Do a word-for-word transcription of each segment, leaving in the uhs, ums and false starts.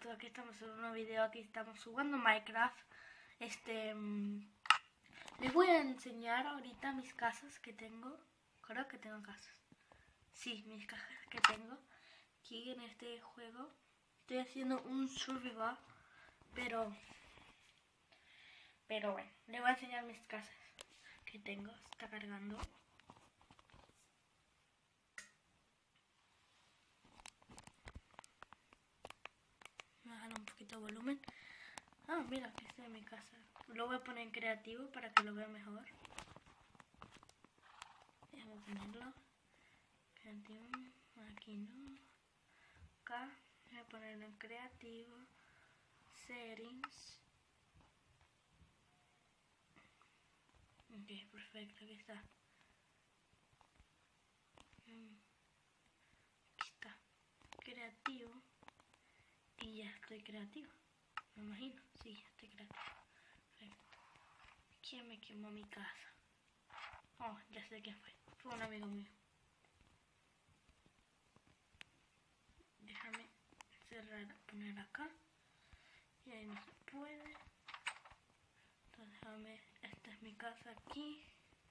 chicos, aquí estamos en un nuevo video, aquí estamos jugando Minecraft. Este, mmm, les voy a enseñar ahorita mis casas que tengo. Creo que tengo casas. Sí, mis casas que tengo aquí en este juego. Estoy haciendo un survival, pero, pero bueno, les voy a enseñar mis casas que tengo. Está cargando. Bajar un poquito de volumen. Ah, mira, aquí está mi casa. Lo voy a poner en creativo para que lo vea mejor. Déjame ponerlo. Creativo. Aquí no. Acá. Voy a ponerlo en creativo. Settings. Ok, perfecto. Aquí está. Aquí está. Creativo. Y ya estoy creativo. Me imagino. Sí, ya estoy creativo. Perfecto. ¿Quién me quemó mi casa? Oh, ya sé quién fue. Fue un amigo mío. Déjame cerrar, poner acá. Y ahí no se puede. Entonces déjame, esta es mi casa aquí.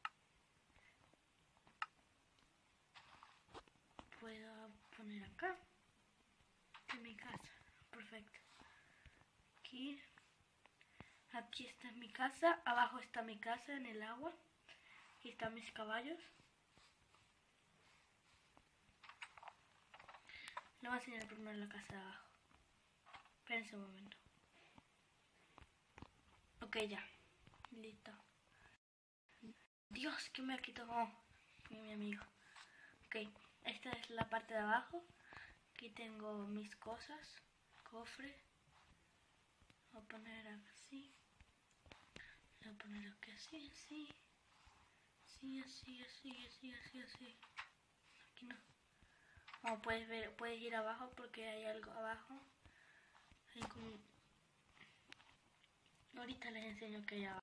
Puedo poner acá. Esta es mi casa. Perfecto. Aquí. Aquí está mi casa. Abajo está mi casa en el agua. Aquí están mis caballos. Le voy a enseñar primero la casa de abajo. Espérense un momento. Ok, ya. Listo. Dios, que me ha quitado. Oh, mi amigo. Ok, esta es la parte de abajo. Aquí tengo mis cosas. Cofre. Voy a poner así. Voy a poner aquí así, así. Así, así, así, así, así, así. Aquí no. Como puedes ver, puedes ir abajo porque hay algo abajo. Hay como... Ahorita les enseño que hay abajo.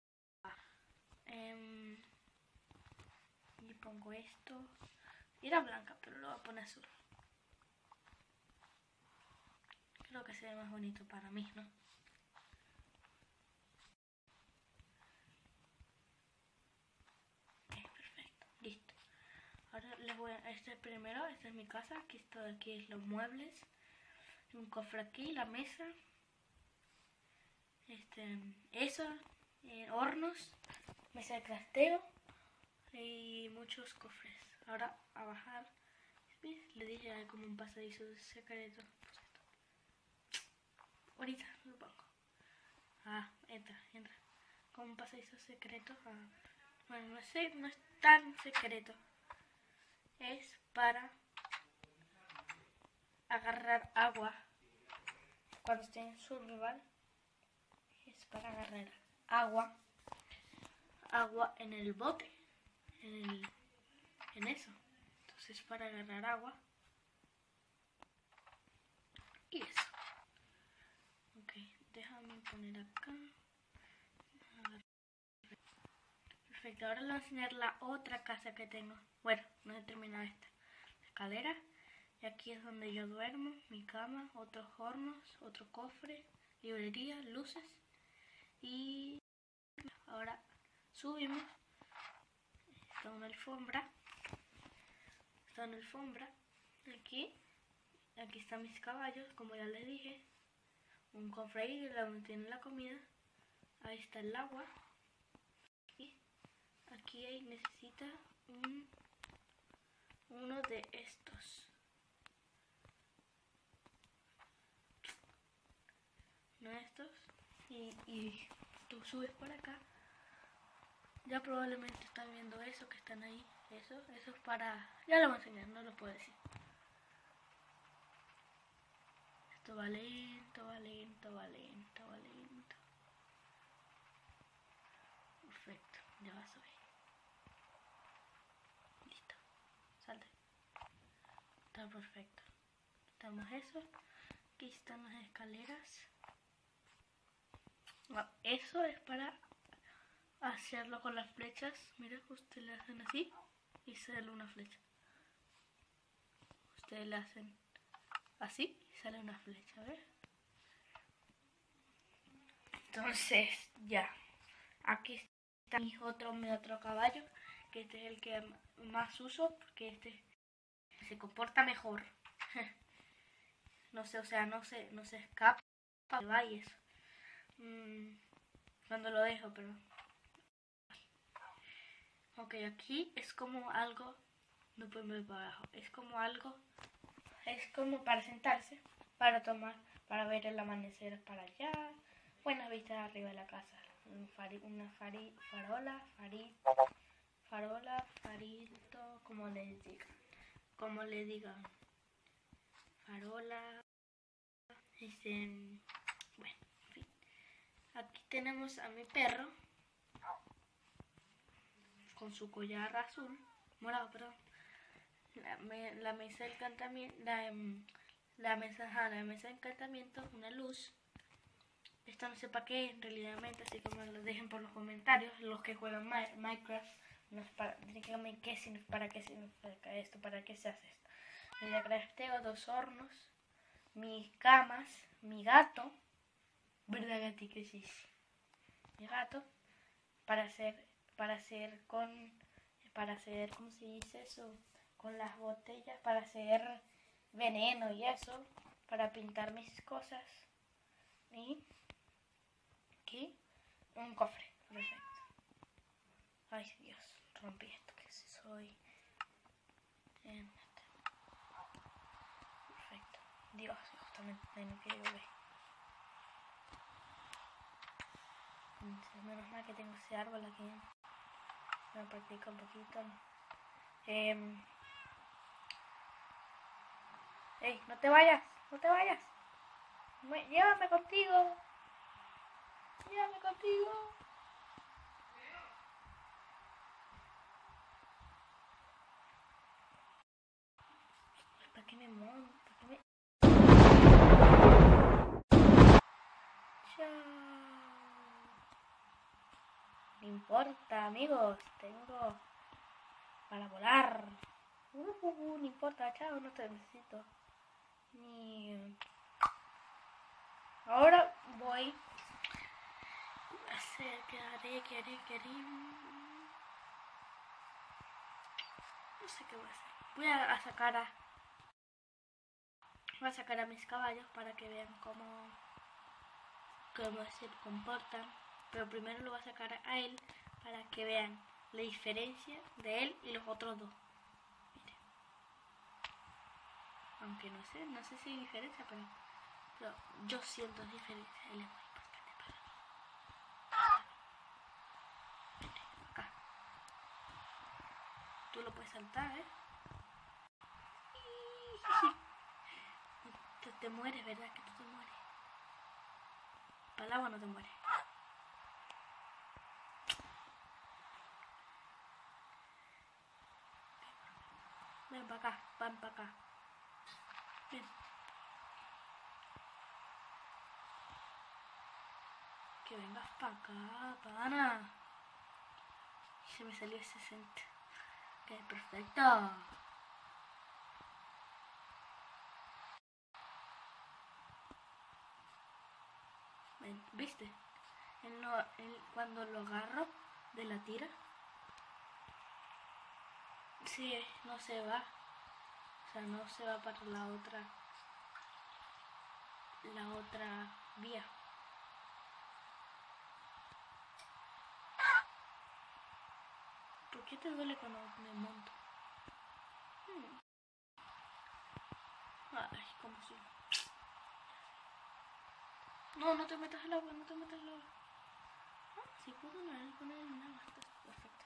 Um, y pongo esto. Era blanca, pero lo voy a poner azul. Creo que se ve más bonito para mí, ¿no? Ok, perfecto. Listo. Ahora les voy a... Este primero, esta es mi casa. Aquí está, aquí es los muebles. Un cofre aquí, la mesa. Este, eso, eh, hornos, mesa de crasteo y muchos cofres. Ahora a bajar. ¿Ves? Le dije hay como un pasadizo secreto. Ahorita lo pongo. Ah, entra, entra. Como un pasadizo secreto. Ah. Bueno, no sé, no es tan secreto. Es para agarrar agua cuando esté en survival. Es para agarrar agua. Agua en el bote. En, el, en eso. Entonces para agarrar agua. Y eso. Ok, déjame poner acá. Perfecto, ahora les voy a enseñar la otra casa que tengo. Bueno, no he terminado esta. La escalera. Y aquí es donde yo duermo. Mi cama, otros hornos, otro cofre, librería, luces. Y ahora subimos. Está una alfombra. Está una alfombra. Aquí. Aquí están mis caballos, como ya les dije. Un cofre ahí donde tiene la comida. Ahí está el agua. Y aquí hay, necesita un, uno de estos. Uno de estos. Y, y tú subes por acá. Ya probablemente están viendo eso que están ahí. Eso, eso es para... Ya lo voy a enseñar, no lo puedo decir. Esto va lento, va lento, va lento, va lento. Perfecto, ya va a subir. Listo, salte. Está perfecto. Quitamos eso. Aquí están las escaleras. No, eso es para hacerlo con las flechas. Mira, ustedes le hacen así y sale una flecha. Ustedes le hacen así y sale una flecha, ¿ves? Entonces, ya. Aquí está mi otro, mi otro caballo, que este es el que más uso, porque este se comporta mejor. No sé, o sea, no se, no se escapa, va y eso. Mm, cuando lo dejo, pero... Ok, aquí es como algo... No puedo ver para abajo. Es como algo... Es como para sentarse, para tomar, para ver el amanecer para allá. Buenas vistas arriba de la casa. Un fari, una fari, farola, fari, farola, farito, como le digan. Como le digan. Farola. Dicen... Bueno, en fin. Aquí tenemos a mi perro. Con su collar azul. Morado, perdón. La, me, la mesa de encantamiento. La, la, mesa, ajá, la mesa de encantamiento. Una luz. Esto no sé para qué, en realidad, así que me lo dejen por los comentarios. Los que juegan Minecraft, no es para, díganme qué significa, para qué significa esto, para qué se hace esto. Ya crafteo dos hornos, mis camas, mi gato, ¿verdad, gatito? Sí, sí. Mi gato, para hacer, para hacer con, para hacer, ¿cómo se dice eso? Con las botellas, para hacer veneno y eso, para pintar mis cosas. Y aquí un cofre, perfecto. Ay, Dios, rompí esto, que soy. Perfecto. Dios, justamente no quiero ver. Menos mal que tengo ese árbol aquí. Me practico un poquito. Eh... Ey, no te vayas, no te vayas. Llévame contigo. Llévame contigo. ¿Para qué me monto? ¿Para qué me... Chao. No importa, amigos. Tengo para volar. Uh, uh, uh, no importa, chao, no te necesito. Ni... Ahora voy a hacer que haré, que haré, que haré. No sé qué voy a hacer. Voy a, a sacar a... Voy a sacar a mis caballos para que vean cómo, cómo se comportan. Pero primero lo voy a sacar a él para que vean la diferencia de él y los otros dos. Miren. Aunque no sé, no sé si hay diferencia, pero, pero yo siento diferencia. Él es muy importante para mí. Vete, acá. Tú lo puedes saltar, ¿eh? Te, te mueres, ¿verdad? Que tú te mueres. Para el agua no te mueres. Ven para acá, ven para acá. Ven. Que vengas para acá, pana. Se me salió sesenta. Que perfecto. Ven, ¿viste? Él no, él, cuando lo agarro de la tira, sí, no se va. O sea, no se va para la otra, la otra vía. ¿Por qué te duele cuando me monto? Hmm. Ay, como si... No, no te metas al agua, no te metas al agua. Ah, sí puedo nadar con él en agua, está perfecto.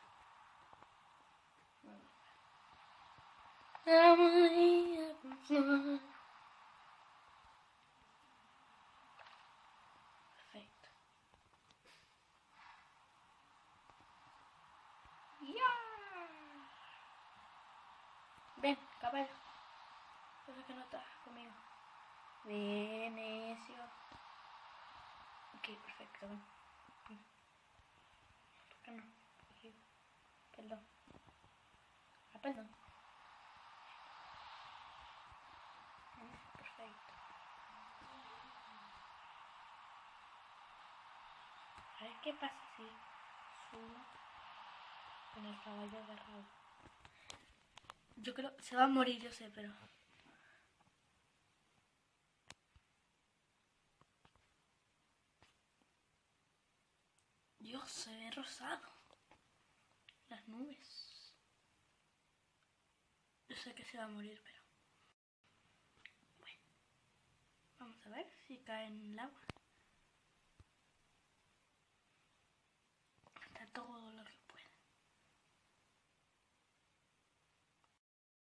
Perfecto. ¡Ya! Ven, caballo. Yo sé que no estás conmigo. Venecio. Ok, perfecto. Ven. ¿Por qué no? Aquí. Perdón. Ah, perdón. Perfecto. A ver qué pasa si subo con el caballo agarrado. Yo creo, se va a morir, yo sé, pero... Dios, se ve rosado. Las nubes. Yo sé que se va a morir, pero... Bueno. Vamos a ver si cae en el agua.